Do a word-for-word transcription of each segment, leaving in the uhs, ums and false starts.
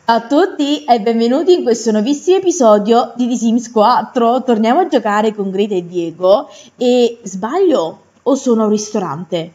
Ciao a tutti e benvenuti in questo nuovissimo episodio di The Sims quattro. Torniamo a giocare con Greta e Diego. E sbaglio o sono a un ristorante?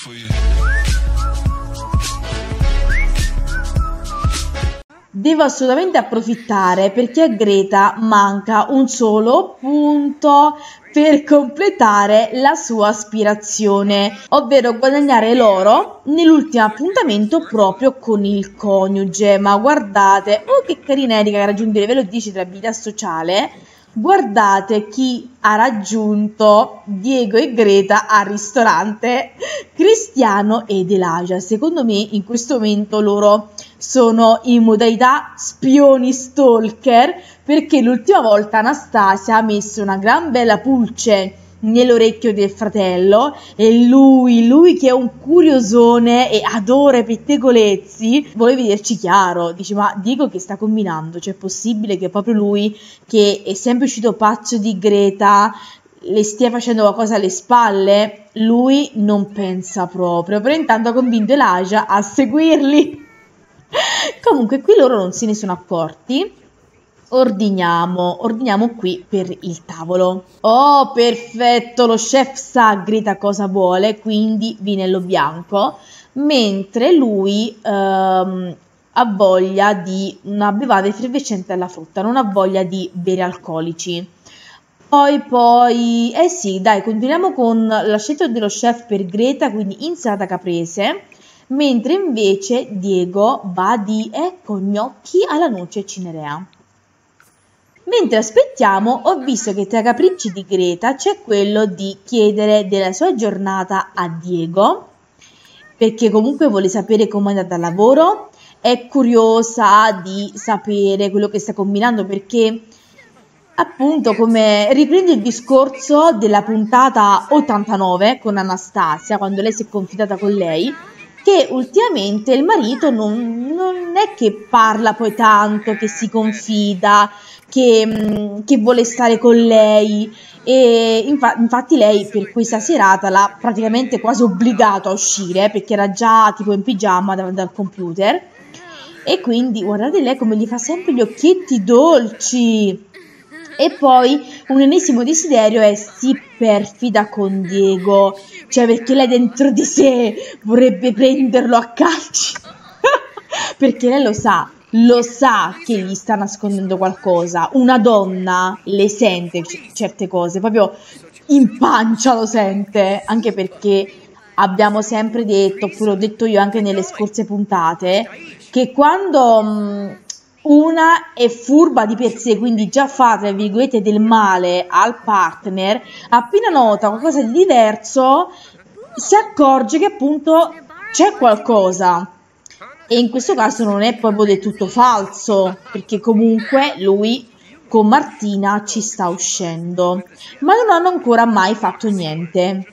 Devo assolutamente approfittare perché a Greta manca un solo punto per completare la sua aspirazione, ovvero guadagnare l'oro nell'ultimo appuntamento proprio con il coniuge. Ma guardate, oh che carina Erika che ha raggiunto il livello dieci dell'abilità sociale. Guardate chi ha raggiunto Diego e Greta al ristorante, Cristiano ed Elijah. Secondo me in questo momento loro sono in modalità spioni stalker, perché l'ultima volta Anastasia ha messo una gran bella pulce nell'orecchio del fratello e lui, lui che è un curiosone e adora i pettegolezzi, vuole vederci chiaro. Dice: ma Diego che sta combinando? Cioè è possibile che proprio lui, che è sempre uscito pazzo di Greta, le stia facendo qualcosa alle spalle? Lui non pensa proprio, però intanto ha convinto Elijah a seguirli. Comunque qui loro non se ne sono accorti. Ordiniamo, ordiniamo qui per il tavolo. Oh, perfetto, lo chef sa Greta cosa vuole, quindi vinello bianco, mentre lui ehm, ha voglia di una bevanda effervescente alla frutta, non ha voglia di bere alcolici. Poi, poi, eh sì, dai, continuiamo con la scelta dello chef per Greta, quindi insalata caprese, mentre invece Diego va di, ecco, gnocchi alla noce cinerea. Mentre aspettiamo, ho visto che tra i capricci di Greta c'è quello di chiedere della sua giornata a Diego, perché comunque vuole sapere come è andata al lavoro, è curiosa di sapere quello che sta combinando, perché appunto, come riprende il discorso della puntata ottantanove con Anastasia, quando lei si è confidata con lei, che ultimamente il marito non, non è che parla poi tanto, che si confida, che, che vuole stare con lei, e infa- infatti lei per questa serata l'ha praticamente quasi obbligato a uscire, perché era già tipo in pigiama davanti al computer, e quindi guardate lei come gli fa sempre gli occhietti dolci. E poi un ennesimo desiderio è si perfida con Diego, cioè perché lei dentro di sé vorrebbe prenderlo a calci, perché lei lo sa, lo sa che gli sta nascondendo qualcosa. Una donna le sente c- certe cose, proprio in pancia lo sente, anche perché abbiamo sempre detto, oppure ho detto io anche nelle scorse puntate, che quando mh, una è furba di per sé, quindi già fa tra virgolette del male al partner, appena nota qualcosa di diverso si accorge che appunto c'è qualcosa. E in questo caso non è proprio del tutto falso, perché comunque lui con Martina ci sta uscendo, ma non hanno ancora mai fatto niente.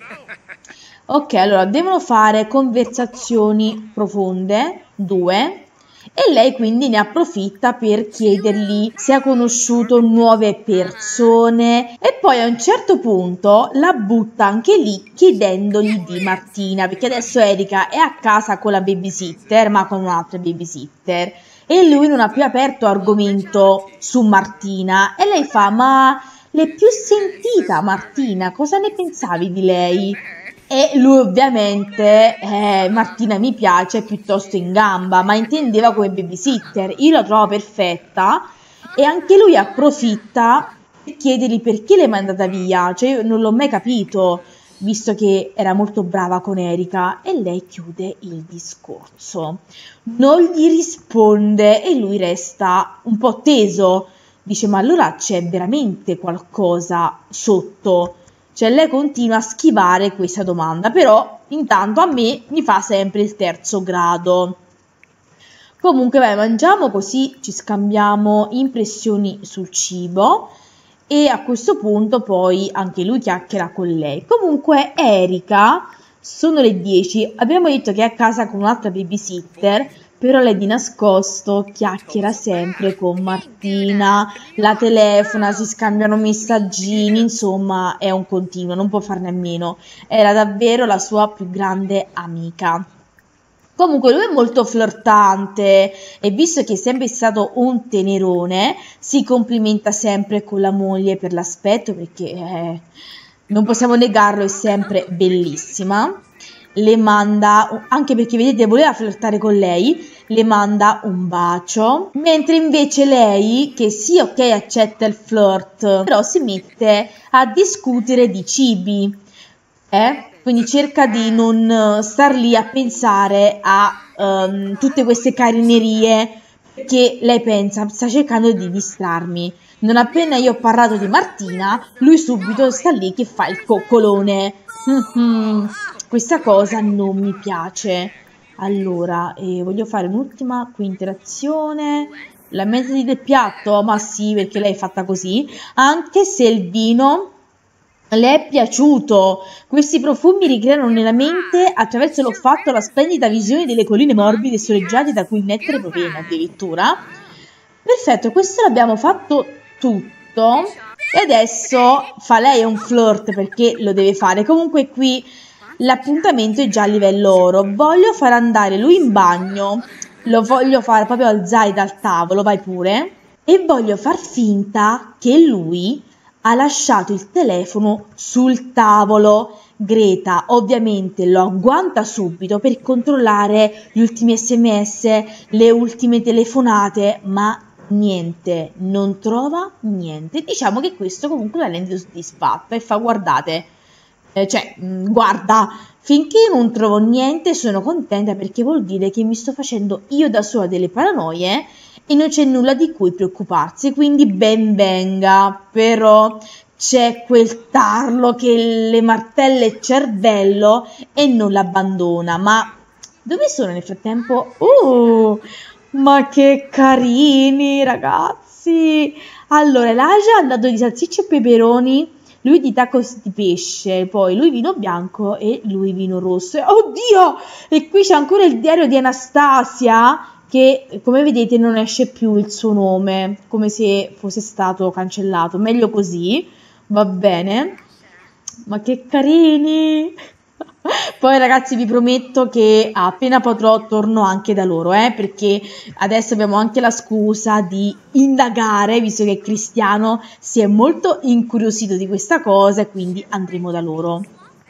Ok, allora devono fare conversazioni profonde, due, e lei quindi ne approfitta per chiedergli se ha conosciuto nuove persone, e poi a un certo punto la butta anche lì chiedendogli di Martina, perché adesso Erika è a casa con la babysitter, ma con un'altra babysitter, e lui non ha più aperto argomento su Martina, e lei fa: ma l'hai più sentita Martina, cosa ne pensavi di lei? E lui ovviamente, eh, Martina mi piace, è piuttosto in gamba, ma intendeva come babysitter. Io la trovo perfetta e anche lui approfitta per chiedergli perché l'hai mandata via. Cioè io non l'ho mai capito, visto che era molto brava con Erika, e lei chiude il discorso. Non gli risponde e lui resta un po' teso. Dice: ma allora c'è veramente qualcosa sotto? Cioè lei continua a schivare questa domanda, però intanto a me mi fa sempre il terzo grado. Comunque vai, mangiamo così ci scambiamo impressioni sul cibo, e a questo punto poi anche lui chiacchiera con lei. Comunque Erika, sono le dieci, abbiamo detto che è a casa con un'altra babysitter, però lei di nascosto chiacchiera sempre con Martina, la telefona, si scambiano messaggini, insomma è un continuo, non può farne a meno. Era davvero la sua più grande amica. Comunque lui è molto flirtante e visto che è sempre stato un tenerone, si complimenta sempre con la moglie per l'aspetto perché eh, non possiamo negarlo, è sempre bellissima. Le manda, anche perché vedete voleva flirtare con lei, le manda un bacio, mentre invece lei, che sì ok accetta il flirt, però si mette a discutere di cibi, eh? Quindi cerca di non star lì a pensare a um, tutte queste carinerie che lei pensa, sta cercando di distrarmi. Non appena io ho parlato di Martina, lui subito sta lì che fa il coccolone. Mm-hmm. Questa cosa non mi piace. Allora, eh, voglio fare un'ultima qui interazione. La mezza del piatto? Ma sì, perché lei è fatta così. Anche se il vino le è piaciuto. Questi profumi ricreano nella mente, attraverso l'olfatto, la splendida visione delle colline morbide e soleggiate da cui il nettare proviene addirittura. Perfetto, questo l'abbiamo fatto tutto. E adesso fa lei un flirt perché lo deve fare. Comunque qui l'appuntamento è già a livello oro. Voglio far andare lui in bagno. Lo voglio fare proprio alzare dal tavolo, vai pure. E voglio far finta che lui ha lasciato il telefono sul tavolo. Greta ovviamente lo agguanta subito per controllare gli ultimi sms, le ultime telefonate, ma niente, non trova niente. Diciamo che questo comunque la rende soddisfatta e fa guardate, eh, cioè guarda, finché non trovo niente sono contenta perché vuol dire che mi sto facendo io da sola delle paranoie e non c'è nulla di cui preoccuparsi, quindi ben venga. Però c'è quel tarlo che le martella il cervello e non l'abbandona. Ma dove sono nel frattempo? Uh, ma che carini ragazzi! Allora, Elijah è andato di salsicce e peperoni, lui di tacos di pesce, poi lui vino bianco e lui vino rosso. Oddio! E qui c'è ancora il diario di Anastasia, che come vedete non esce più il suo nome, come se fosse stato cancellato. Meglio così, va bene. Ma che carini! Poi ragazzi vi prometto che appena potrò torno anche da loro, eh, perché adesso abbiamo anche la scusa di indagare, visto che Cristiano si è molto incuriosito di questa cosa e quindi andremo da loro.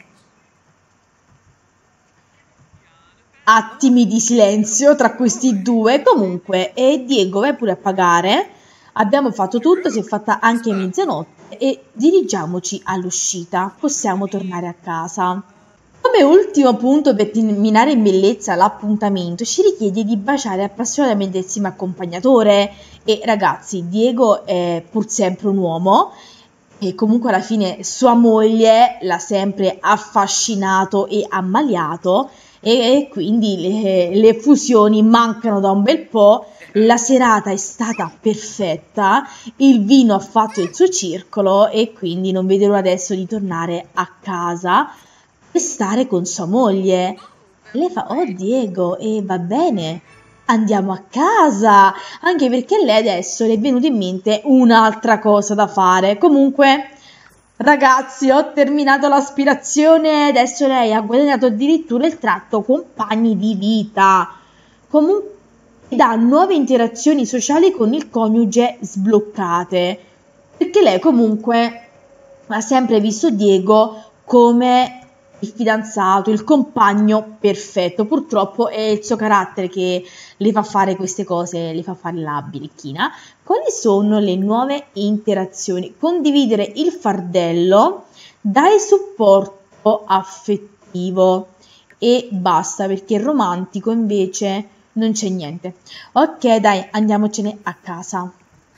Attimi di silenzio tra questi due. Comunque, e Diego vai pure a pagare. Abbiamo fatto tutto, si è fatta anche mezzanotte e dirigiamoci all'uscita. Possiamo tornare a casa. Come ultimo punto per terminare in bellezza l'appuntamento, ci richiede di baciare appassionatamente insieme accompagnatore. E ragazzi, Diego è pur sempre un uomo e comunque alla fine sua moglie l'ha sempre affascinato e ammaliato. E quindi le, le fusioni mancano da un bel po', la serata è stata perfetta, il vino ha fatto il suo circolo e quindi non vedo l'ora adesso di tornare a casa per stare con sua moglie. Lei fa, oh Diego, e va bene, andiamo a casa, anche perché lei adesso le è venuta in mente un'altra cosa da fare. Comunque ragazzi, ho terminato l'aspirazione, adesso lei ha guadagnato addirittura il tratto compagni di vita. Comunque da nuove interazioni sociali con il coniuge sbloccate, perché lei comunque ha sempre visto Diego come il fidanzato, il compagno perfetto. Purtroppo è il suo carattere che le fa fare queste cose, le fa fare la birichina. Quali sono le nuove interazioni? Condividere il fardello, dare supporto affettivo e basta, perché il romantico invece non c'è niente. Ok, dai, andiamocene a casa.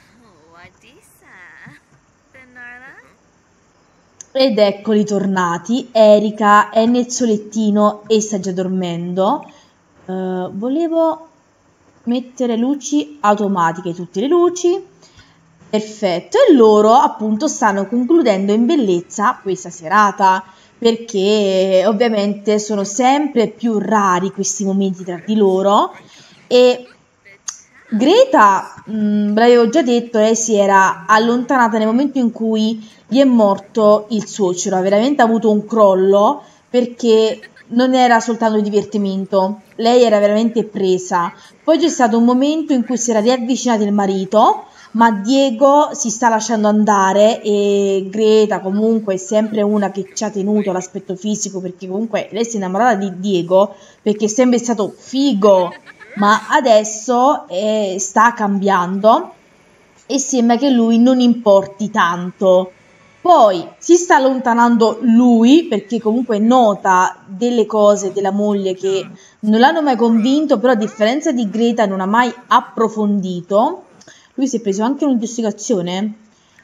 Ed eccoli tornati. Erika è nel suo lettino e sta già dormendo. Uh, volevo mettere luci automatiche, tutte le luci. Perfetto. E loro appunto stanno concludendo in bellezza questa serata, perché ovviamente sono sempre più rari questi momenti tra di loro. E Greta, mh, ve l'avevo già detto, lei si era allontanata nel momento in cui gli è morto il suocero, ha veramente avuto un crollo perché non era soltanto divertimento, lei era veramente presa. Poi c'è stato un momento in cui si era riavvicinata il marito, ma Diego si sta lasciando andare e Greta comunque è sempre una che ci ha tenuto l'aspetto fisico, perché comunque lei si è innamorata di Diego perché è sempre stato figo, ma adesso eh, sta cambiando e sembra che lui non importi tanto. Poi si sta allontanando lui perché comunque nota delle cose della moglie che non l'hanno mai convinto, però a differenza di Greta non ha mai approfondito. Lui si è preso anche un'intossicazione.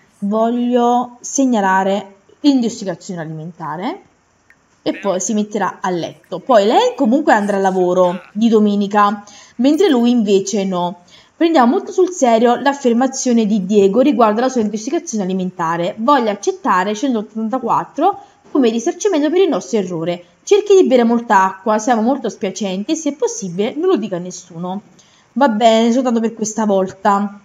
Voglio segnalare l'intossicazione alimentare e poi si metterà a letto. Poi lei comunque andrà al lavoro di domenica, mentre lui invece no. Prendiamo molto sul serio l'affermazione di Diego riguardo alla sua intossicazione alimentare. Voglio accettare centottantaquattro come risarcimento per il nostro errore. Cerchi di bere molta acqua, siamo molto spiacenti e se è possibile non lo dica a nessuno. Va bene, soltanto per questa volta.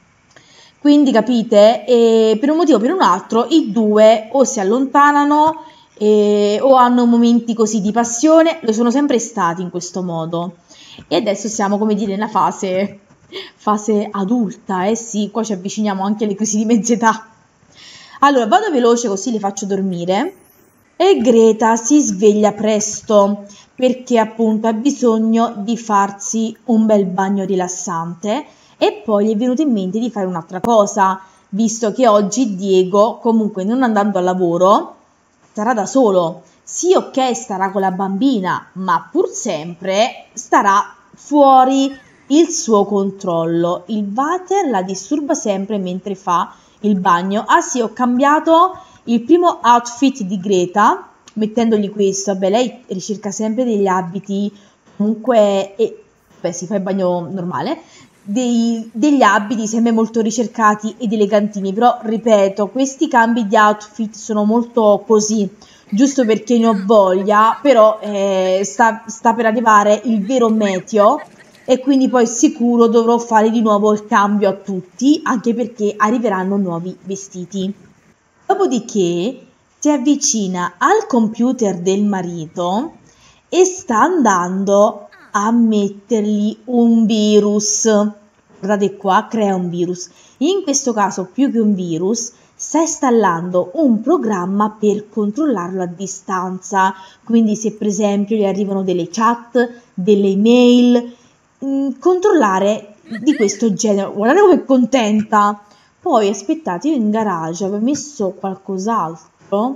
Quindi capite, e per un motivo o per un altro i due o si allontanano e, o hanno momenti così di passione, lo sono sempre stati in questo modo. E adesso siamo, come dire, nella fase... fase adulta, eh sì, qua ci avviciniamo anche alle crisi di mezz'età. Allora, vado veloce così li faccio dormire. E Greta si sveglia presto perché appunto ha bisogno di farsi un bel bagno rilassante e poi gli è venuto in mente di fare un'altra cosa, visto che oggi Diego, comunque non andando al lavoro, starà da solo. Sì, ok, starà con la bambina, ma pur sempre starà fuori il suo controllo. Il water la disturba sempre mentre fa il bagno. Ah sì, ho cambiato il primo outfit di Greta mettendogli questo. Vabbè, lei ricerca sempre degli abiti comunque e beh, si fa il bagno normale, dei, degli abiti sempre molto ricercati ed elegantini, però ripeto, questi cambi di outfit sono molto così, giusto perché ne ho voglia, però eh, sta, sta per arrivare il vero meteo e quindi poi sicuro dovrò fare di nuovo il cambio a tutti, anche perché arriveranno nuovi vestiti. Dopodiché si avvicina al computer del marito e sta andando a mettergli un virus. Guardate qua, crea un virus. In questo caso, più che un virus, sta installando un programma per controllarlo a distanza. Quindi se per esempio gli arrivano delle chat, delle email, controllare di questo genere. Guardate come è contenta. Poi aspettate, io in garage avevo messo qualcos'altro,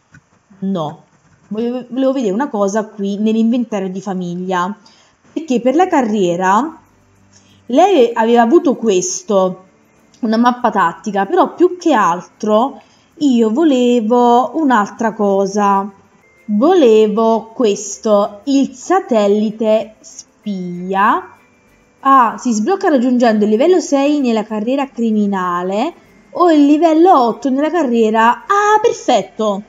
no, volevo, volevo vedere una cosa qui nell'inventario di famiglia, perché per la carriera lei aveva avuto questo, una mappa tattica, però più che altro io volevo un'altra cosa, volevo questo, il satellite spia. Ah, si sblocca raggiungendo il livello sei nella carriera criminale o il livello otto nella carriera... Ah, perfetto!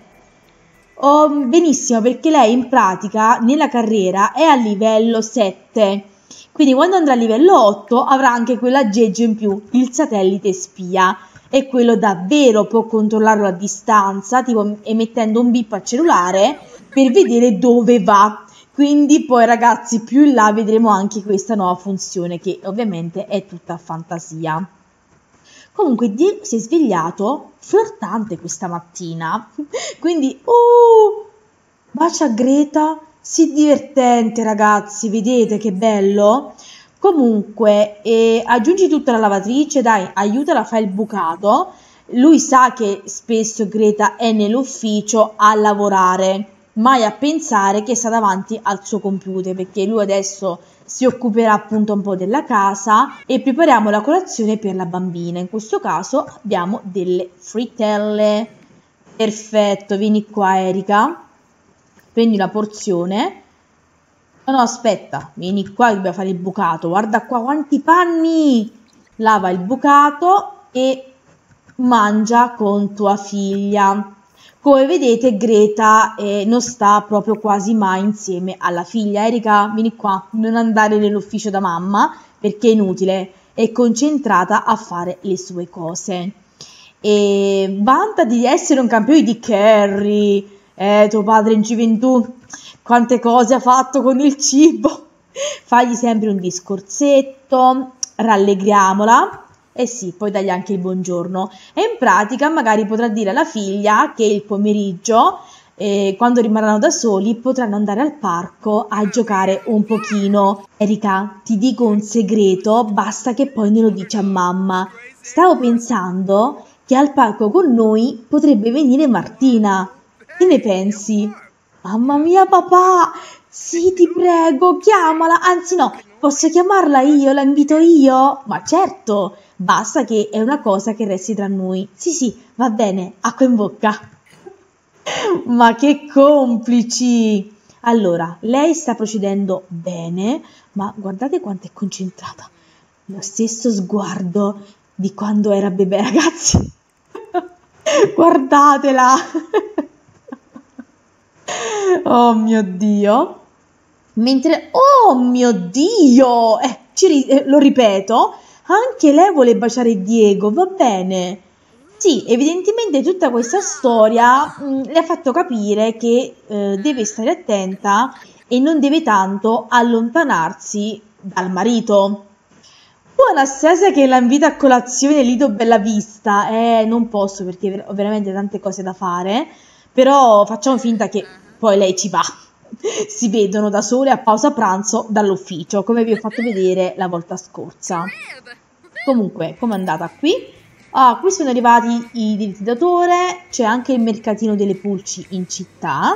Oh, benissimo, perché lei in pratica nella carriera è a livello sette. Quindi quando andrà a livello otto avrà anche quell'aggeggio in più, il satellite spia. E quello davvero può controllarlo a distanza, tipo emettendo un bip al cellulare per vedere dove va. Quindi poi ragazzi più in là vedremo anche questa nuova funzione che ovviamente è tutta fantasia. Comunque Diego si è svegliato flirtante questa mattina, quindi uh, bacia Greta, sì divertente ragazzi, vedete che bello? Comunque eh, aggiungi tutta la lavatrice, dai, aiutala a fare il bucato, lui sa che spesso Greta è nell'ufficio a lavorare, mai a pensare che sta davanti al suo computer, perché lui adesso si occuperà appunto un po' della casa e prepariamo la colazione per la bambina. In questo caso abbiamo delle frittelle. Perfetto, vieni qua Erika, prendi una porzione. No, no, aspetta, vieni qua che dobbiamo fare il bucato. Guarda qua quanti panni! Lava il bucato e mangia con tua figlia. Come vedete Greta eh, non sta proprio quasi mai insieme alla figlia. Erika, vieni qua, non andare nell'ufficio da mamma perché è inutile, è concentrata a fare le sue cose. E vanta di essere un campione di carry, eh, tuo padre in gioventù. quante cose ha fatto con il cibo. Fagli sempre un discorsetto, rallegriamola. Eh sì, poi dagli anche il buongiorno. E in pratica magari potrà dire alla figlia che il pomeriggio, eh, quando rimarranno da soli, potranno andare al parco a giocare un pochino. Erika, ti dico un segreto, basta che poi ne lo dici a mamma. Stavo pensando che al parco con noi potrebbe venire Martina. Che ne pensi? Mamma mia, papà! Sì, ti prego, chiamala. Anzi no, posso chiamarla io, la invito io? Ma certo, basta che è una cosa che resti tra noi. Sì, sì, va bene, acqua in bocca. Ma che complici! Allora, lei sta procedendo bene, ma guardate quanto è concentrata. Lo stesso sguardo di quando era bebè, ragazzi. Guardatela. Oh mio Dio. Mentre, oh mio Dio, eh, ci ri- eh, lo ripeto, anche lei vuole baciare Diego, va bene. Sì, evidentemente tutta questa storia mh, le ha fatto capire che eh, deve stare attenta e non deve tanto allontanarsi dal marito. Poi Anastasia che la invita a colazione Lido Bella Vista, eh, non posso perché ho veramente tante cose da fare, però facciamo finta che poi lei ci va. Si vedono da sole a pausa pranzo dall'ufficio, come vi ho fatto vedere la volta scorsa. Comunque, com'è andata qui? Ah, qui sono arrivati i diritti d'autore, c'è anche il mercatino delle pulci in città.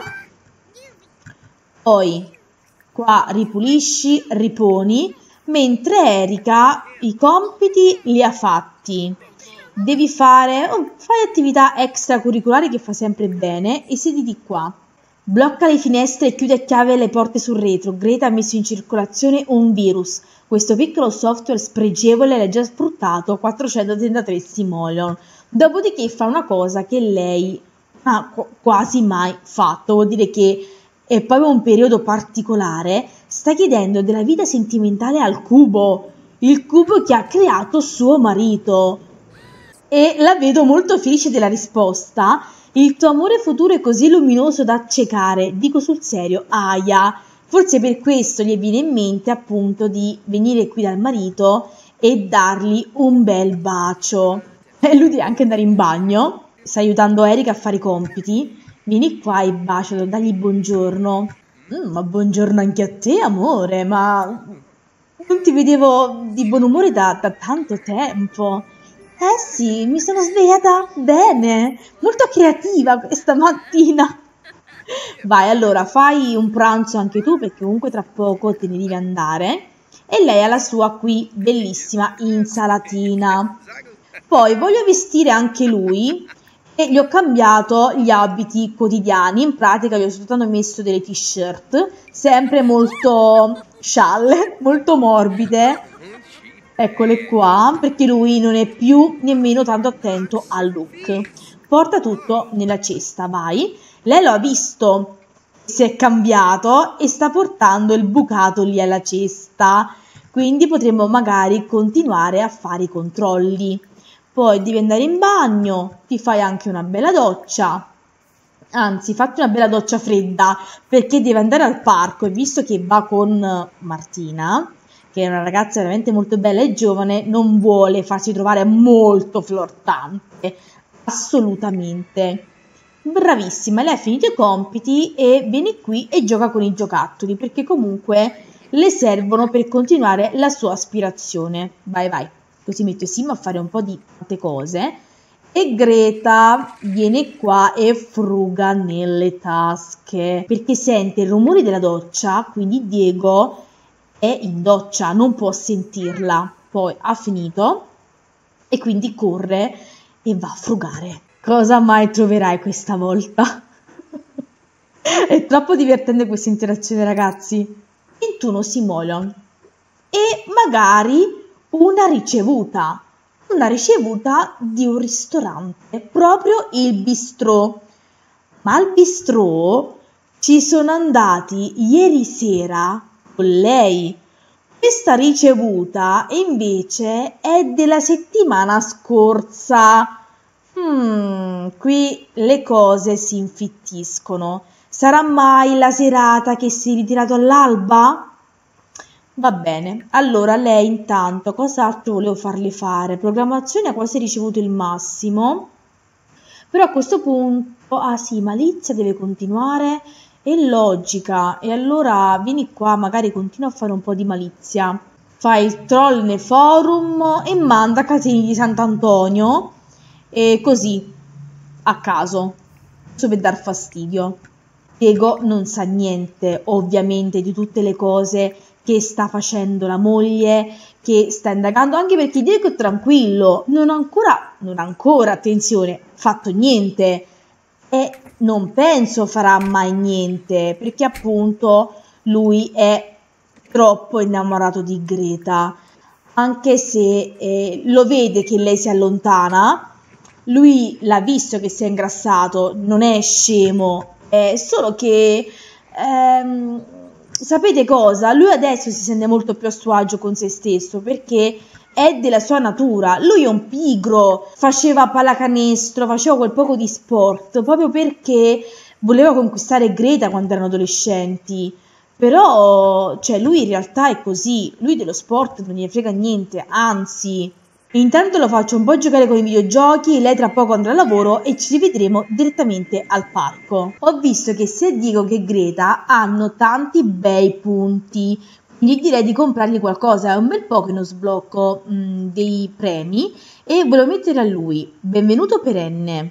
Poi, qua ripulisci, riponi, mentre Erika i compiti li ha fatti. Devi fare, oh, fai attività extracurricolari che fa sempre bene e sediti qua. Blocca le finestre e chiude a chiave le porte sul retro. Greta ha messo in circolazione un virus. Questo piccolo software spregevole l'ha già sfruttato quattrocentotrentatré simoleon. Dopodiché fa una cosa che lei ha qu- quasi mai fatto. Vuol dire che è proprio un periodo particolare. Sta chiedendo della vita sentimentale al cubo. Il cubo che ha creato suo marito. E la vedo molto felice della risposta. Il tuo amore futuro è così luminoso da accecare, dico sul serio, aia. Forse per questo gli viene in mente appunto di venire qui dal marito e dargli un bel bacio. E lui deve anche andare in bagno, sta aiutando Erika a fare i compiti. Vieni qua e bacialo, dagli buongiorno. Mm, ma buongiorno anche a te, amore, ma non ti vedevo di buon umore da, da tanto tempo. Eh sì, mi sono svegliata bene, molto creativa questa mattina. Vai, allora, fai un pranzo anche tu, perché comunque tra poco te ne devi andare. E lei ha la sua qui bellissima insalatina. Poi voglio vestire anche lui e gli ho cambiato gli abiti quotidiani. In pratica gli ho soltanto messo delle t-shirt, sempre molto scialle, molto morbide. Eccole qua, perché lui non è più nemmeno tanto attento al look. Porta tutto nella cesta, vai. Lei lo ha visto, si è cambiato e sta portando il bucato lì alla cesta. Quindi potremmo magari continuare a fare i controlli. Poi devi andare in bagno, ti fai anche una bella doccia. Anzi, fatti una bella doccia fredda, perché deve andare al parco e visto che va con Martina, che è una ragazza veramente molto bella e giovane, non vuole farsi trovare molto flirtante, assolutamente. Bravissima, lei ha finito i compiti e viene qui e gioca con i giocattoli, perché comunque le servono per continuare la sua aspirazione. Vai, vai, così metto Simo a fare un po' di tante cose. E Greta viene qua e fruga nelle tasche, perché sente il rumore della doccia, quindi Diego è in doccia, non può sentirla. Poi ha finito e quindi corre e va a frugare. Cosa mai troverai questa volta? È troppo divertente questa interazione, ragazzi. ventuno simoleon e magari una ricevuta. Una ricevuta di un ristorante, proprio il bistrò. Ma al bistrò ci sono andati ieri sera con lei. Questa ricevuta invece è della settimana scorsa. Hmm, qui le cose si infittiscono. Sarà mai la serata che si è ritirato all'alba? Va bene, allora lei intanto cos'altro volevo farle fare? Programmazione ha quasi ricevuto il massimo, però a questo punto, ah sì, malizia deve continuare e logica, e allora vieni qua, magari continua a fare un po' di malizia, fai il troll nei forum e manda casini di Sant'Antonio, e così, a caso, giusto per dar fastidio. Diego non sa niente, ovviamente, di tutte le cose che sta facendo la moglie, che sta indagando, anche perché Diego è tranquillo, non ha ancora, non ha ancora, attenzione, fatto niente e non penso farà mai niente, perché appunto lui è troppo innamorato di Greta, anche se eh, lo vede che lei si allontana, lui l'ha visto che si è ingrassato, non è scemo, è solo che... Ehm, sapete cosa? Lui adesso si sente molto più a suo agio con se stesso perché è della sua natura. Lui è un pigro, faceva pallacanestro, faceva quel poco di sport proprio perché voleva conquistare Greta quando erano adolescenti. Però, cioè, lui in realtà è così, lui dello sport non gli frega niente, anzi. Intanto lo faccio un po' giocare con i videogiochi, lei tra poco andrà a lavoro e ci rivedremo direttamente al parco. Ho visto che sia Diego che Greta hanno tanti bei punti, quindi direi di comprargli qualcosa, è un bel po' che non sblocco mh, dei premi e volevo mettere a lui, benvenuto perenne,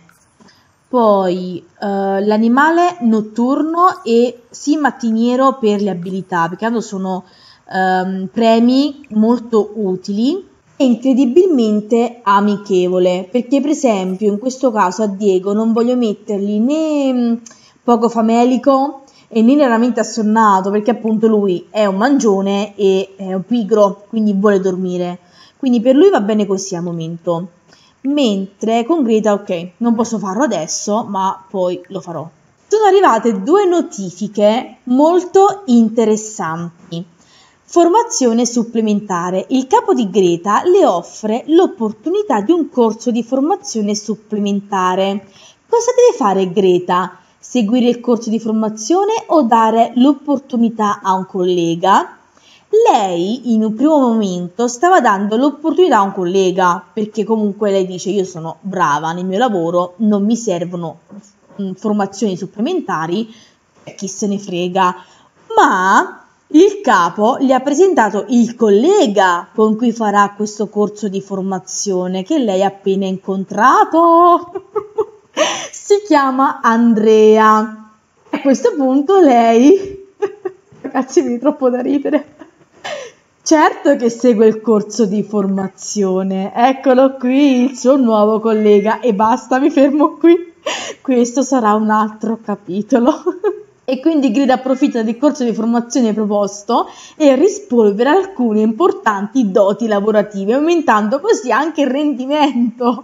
poi uh, l'animale notturno e sì mattiniero per le abilità, perché tanto sono um, premi molto utili. Incredibilmente amichevole, perché per esempio in questo caso a Diego non voglio mettergli né poco famelico e né raramente assonnato, perché appunto lui è un mangione e è un pigro, quindi vuole dormire, quindi per lui va bene così al momento, mentre con Greta ok, non posso farlo adesso ma poi lo farò. Sono arrivate due notifiche molto interessanti. Formazione supplementare. Il capo di Greta le offre l'opportunità di un corso di formazione supplementare. Cosa deve fare Greta? Seguire il corso di formazione o dare l'opportunità a un collega? Lei in un primo momento stava dando l'opportunità a un collega, perché comunque lei dice io sono brava nel mio lavoro, non mi servono formazioni supplementari, chi se ne frega, ma il capo gli ha presentato il collega con cui farà questo corso di formazione che lei ha appena incontrato. Si chiama Andrea. A questo punto lei... Ragazzi, mi è troppo da ridere. Certo che segue il corso di formazione. Eccolo qui, il suo nuovo collega. E basta, mi fermo qui. Questo sarà un altro capitolo. E quindi Greta approfitta del corso di formazione proposto e rispolvera alcune importanti doti lavorative, aumentando così anche il rendimento.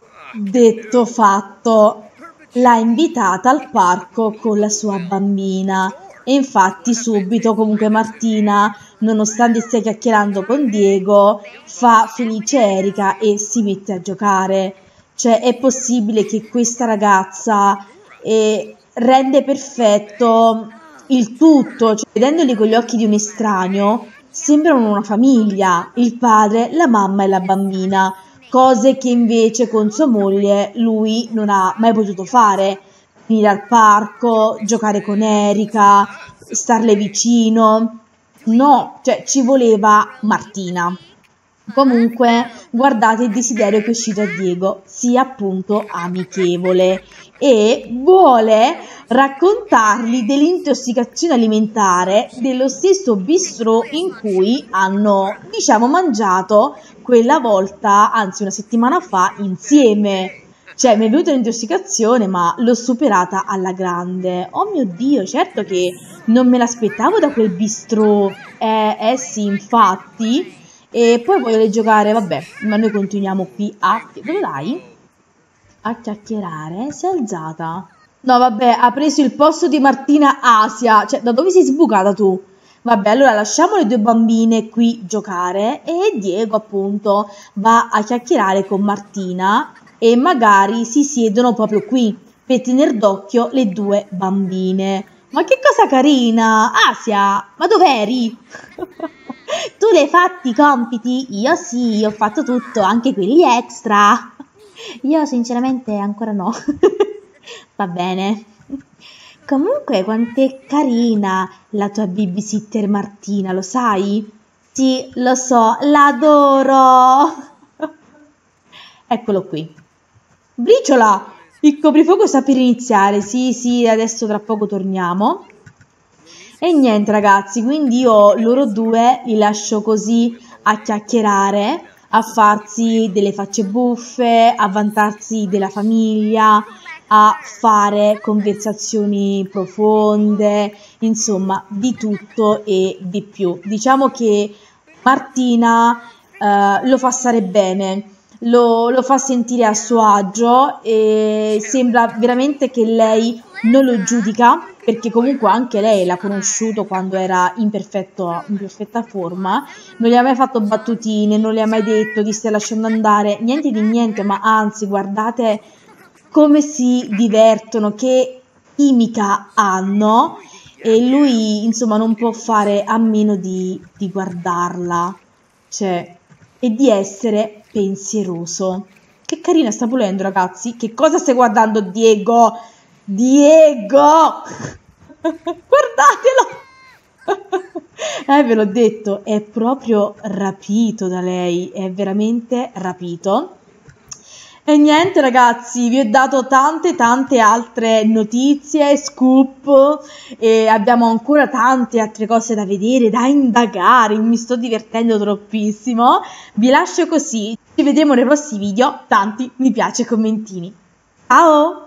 Detto fatto, l'ha invitata al parco con la sua bambina e infatti subito comunque Martina, nonostante stia chiacchierando con Diego, fa felice Erika e si mette a giocare. Cioè è possibile che questa ragazza... Eh, rende perfetto il tutto, cioè vedendoli con gli occhi di un estraneo sembrano una famiglia, il padre, la mamma e la bambina, cose che invece con sua moglie lui non ha mai potuto fare, venire al parco, giocare con Erika, starle vicino, no, cioè ci voleva Martina. Comunque guardate il desiderio che è uscito a Diego, sia appunto amichevole e vuole raccontargli dell'intossicazione alimentare dello stesso bistrò in cui hanno, diciamo, mangiato quella volta, anzi una settimana fa, insieme. Cioè mi è venuta l'intossicazione ma l'ho superata alla grande. Oh mio Dio, certo che non me l'aspettavo da quel bistrò, eh, eh sì, infatti. E poi voglio giocare, vabbè, ma noi continuiamo qui a... Dove vai? A chiacchierare? Si è alzata. No, vabbè, ha preso il posto di Martina Asia. Cioè, da dove sei sbucata tu? Vabbè, allora lasciamo le due bambine qui giocare e Diego, appunto, va a chiacchierare con Martina e magari si siedono proprio qui. per tener d'occhio le due bambine. Ma che cosa carina! Asia, ma dov'eri? Tu li hai fatti i compiti? Io sì, ho fatto tutto, anche quelli extra. Io sinceramente ancora no. Va bene. Comunque, quant'è carina la tua babysitter Martina, lo sai? Sì, lo so, l'adoro. Eccolo qui. Briciola, il coprifuoco sta per iniziare. Sì, sì, adesso tra poco torniamo. E niente ragazzi, quindi io loro due li lascio così a chiacchierare, a farsi delle facce buffe, a vantarsi della famiglia, a fare conversazioni profonde, insomma di tutto e di più. Diciamo che Martina eh, lo fa stare bene, lo, lo fa sentire a suo agio e sembra veramente che lei non lo giudica, perché comunque anche lei l'ha conosciuto quando era in, perfetto, in perfetta forma, non gli ha mai fatto battutine, non le ha mai detto ti stai lasciando andare, niente di niente, ma anzi guardate come si divertono, che chimica hanno, e lui insomma non può fare a meno di, di guardarla, cioè, e di essere pensieroso. Che carina sta pulendo ragazzi, che cosa stai guardando Diego? Diego! Guardatelo! Eh, ve l'ho detto, è proprio rapito da lei, è veramente rapito. E niente ragazzi, vi ho dato tante tante altre notizie, scoop, e abbiamo ancora tante altre cose da vedere, da indagare, mi sto divertendo troppissimo. Vi lascio così, ci vediamo nei prossimi video, tanti mi piace e commentini. Ciao!